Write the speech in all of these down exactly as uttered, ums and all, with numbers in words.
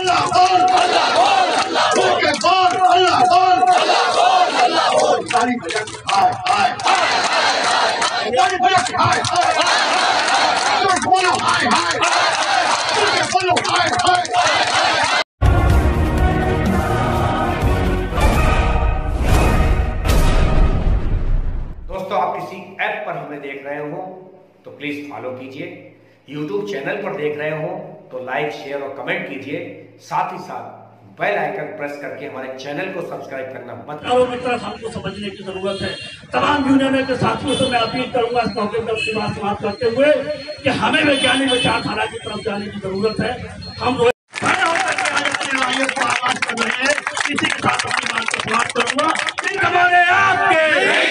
दोस्तों, आप किसी ऐप पर हमें देख रहे हो तो प्लीज फॉलो कीजिए। यूट्यूब चैनल पर देख रहे हो तो लाइक, शेयर और कमेंट कीजिए। साथ ही साथ बेल आइकन प्रेस करके हमारे चैनल को सब्सक्राइब करना मत भूलिए। की तरफ हमको समझने की जरूरत है। तमाम यूनियन के साथियों से मैं अपील करूंगा इस मौके पर बात समाप्त करते हुए कि हमें वैज्ञानिक विचारधारा की तरफ जाने की जरूरत है। हम लोग को आगाज कर रहे हैं। इसी के साथ अपनी बात को समाप्त करूंगा। हमारे आपके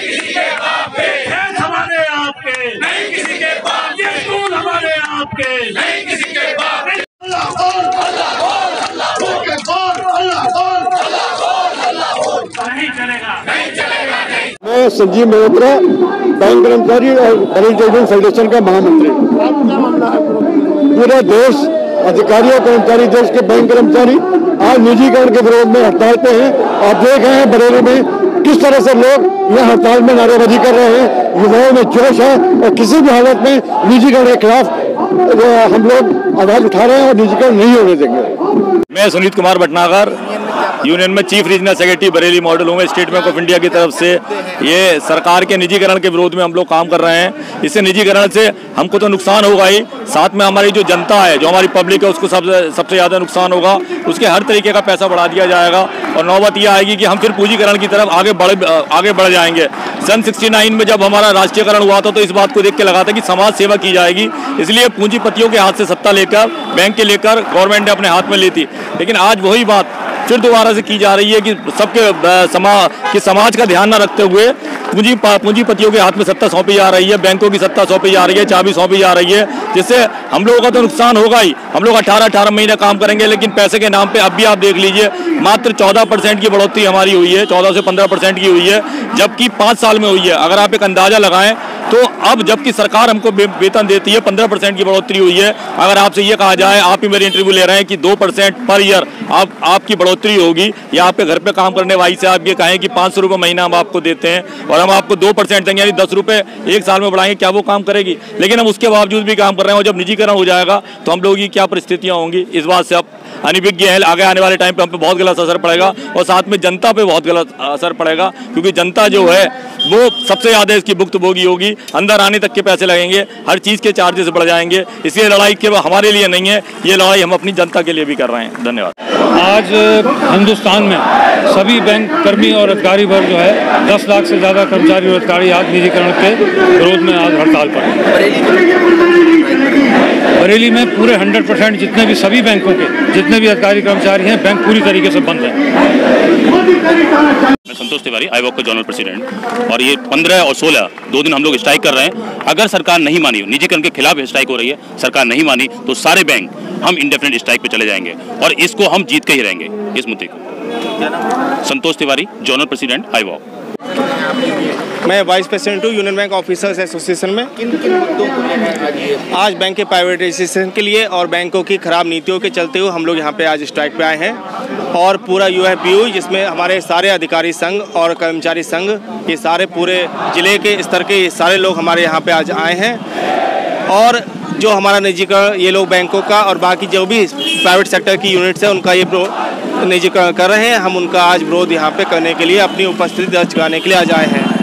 हमारे आपके नहीं किसी के पास, ये स्कूल हमारे आपके नहीं किसी के पास। नहीं चलेगा, नहीं चलेगा, नहीं। मैं संजीव मल्होत्रा, बैंक कर्मचारी और बरेली ट्रेड फेडरेशन का महामंत्री। पूरा देश, अधिकारियों कर्मचारी, देश के बैंक कर्मचारी आज निजीकरण के विरोध में हड़ताल पे हैं। आप देख रहे हैं बरेली में किस तरह से लोग यहाँ हड़ताल में नारेबाजी कर रहे हैं। युवाओं में जोश है और किसी भी हालत में निजीकरण के खिलाफ हम लोग आवाज उठा रहे हैं और निजीकरण नहीं होने देंगे। मैं सुनीत कुमार भटनागर, यूनियन में chief regional secretary Bareilly model हूँ। स्टेट बैंक ऑफ इंडिया की तरफ से ये सरकार के निजीकरण के विरोध में हम लोग काम कर रहे हैं। इससे निजीकरण से हमको तो नुकसान होगा ही, साथ में हमारी जो जनता है, जो हमारी पब्लिक है, उसको सबसे सबसे ज़्यादा नुकसान होगा। उसके हर तरीके का पैसा बढ़ा दिया जाएगा और नौबत ये आएगी कि हम फिर पूंजीकरण की तरफ आगे बढ़ आगे बढ़ जाएंगे। सन सिक्सटी नाइन में जब हमारा राष्ट्रीयकरण हुआ था तो इस बात को देख के लगा था कि समाज सेवा की जाएगी, इसलिए पूंजीपतियों के हाथ से सत्ता लेकर, बैंक के लेकर गवर्नमेंट ने अपने हाथ में ली थी। लेकिन आज वही बात फिर दोबारा से की जा रही है कि सबके समाज कि समाज का ध्यान न रखते हुए पूंजी पूंजीपतियों के हाथ में सत्ता सौंपी जा रही है, बैंकों की सत्ता सौंपी जा रही है, चाबी सौंपी जा रही है, जिससे हम लोगों का तो नुकसान होगा ही। हम लोग अठारह अठारह महीने काम करेंगे, लेकिन पैसे के नाम पे अब भी आप देख लीजिए मात्र चौदह परसेंट की बढ़ोतरी हमारी हुई है, चौदह से पंद्रह परसेंट की हुई है, जबकि पाँच साल में हुई है। अगर आप एक अंदाजा लगाएं तो अब जबकि सरकार हमको वेतन देती है, पंद्रह परसेंट की बढ़ोतरी हुई है। अगर आपसे ये कहा जाए, आप ही मेरी इंटरव्यू ले रहे हैं कि दो परसेंट पर ईयर आप आपकी बढ़ोतरी होगी, या आप पे घर पे काम करने वाली से आप ये कहें कि पाँच सौ रुपये महीना हम आपको देते हैं और हम आपको दो परसेंट देंगे, यानी दस रुपये एक साल में बढ़ाएंगे, क्या वो काम करेगी? लेकिन हम उसके बावजूद भी काम कर रहे हैं। और जब निजीकरण हो जाएगा तो हम लोगों की क्या परिस्थितियाँ होंगी, इस बात से अब अनिविज्ञ है। आगे आने वाले टाइम पे हम पे बहुत गलत असर पड़ेगा और साथ में जनता पे बहुत गलत असर पड़ेगा, क्योंकि जनता जो है वो सबसे ज़्यादा इसकी भुक्तभोगी होगी। अंदर आने तक के पैसे लगेंगे, हर चीज़ के चार्जेस बढ़ जाएंगे। इसलिए लड़ाई केवल हमारे लिए नहीं है, ये लड़ाई हम अपनी जनता के लिए भी कर रहे हैं। धन्यवाद। आज हिंदुस्तान में सभी बैंक कर्मी और अधिकारी वर्ग जो है दस लाख से ज़्यादा कर्मचारी और अधिकारी आज निजीकरण के विरोध में आज हड़ताल पर हैं। बरेली में पूरे सौ परसेंट जितने भी सभी बैंकों के जितने भी अधिकारी कर्मचारी हैं, बैंक पूरी तरीके से बंद है। मैं संतोष तिवारी, आई वॉक का जनरल प्रेसिडेंट, और ये पंद्रह और सोलह दो दिन हम लोग स्ट्राइक कर रहे हैं। अगर सरकार नहीं मानी, निजीकरण के खिलाफ स्ट्राइक हो रही है, सरकार नहीं मानी तो सारे बैंक हम इंडेफिनिट स्ट्राइक पे चले जाएंगे और इसको हम जीत के ही रहेंगे इस मुद्दे को। संतोष तिवारी, जनरल प्रेसिडेंट, आई वॉक। मैं वाइस प्रेसिडेंट हूँ यूनियन बैंक ऑफिसर्स एसोसिएशन में। किन किन मुद्दों को लेकर आज बैंक के प्राइवेटाइजेशन के लिए और बैंकों की खराब नीतियों के चलते हुए हम लोग यहाँ पे आज स्ट्राइक पे आए हैं, और पूरा यू एफ पी यू जिसमें हमारे सारे अधिकारी संघ और कर्मचारी संघ, ये सारे पूरे जिले के स्तर के सारे लोग हमारे यहाँ पे आज आए हैं। और जो हमारा निजीकरण ये लोग बैंकों का और बाकी जो भी प्राइवेट सेक्टर की यूनिट्स है उनका ये निजीकरण कर रहे हैं, हम उनका आज विरोध यहाँ पे करने के लिए अपनी उपस्थिति दर्ज कराने के लिए आज आए हैं।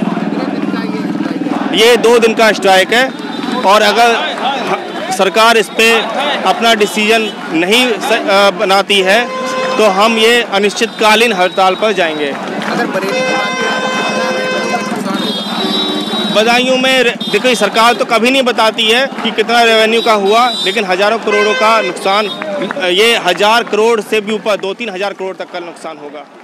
ये दो दिन का स्ट्राइक है और अगर सरकार इस पे अपना डिसीजन नहीं बनाती है तो हम ये अनिश्चितकालीन हड़ताल पर जाएंगे। अगर बरेली की बात बदायूं में देखिए, सरकार तो कभी नहीं बताती है कि कितना रेवेन्यू का हुआ, लेकिन हजारों करोड़ों का नुकसान, ये हजार करोड़ से भी ऊपर दो तीन हजार करोड़ तक का नुकसान होगा।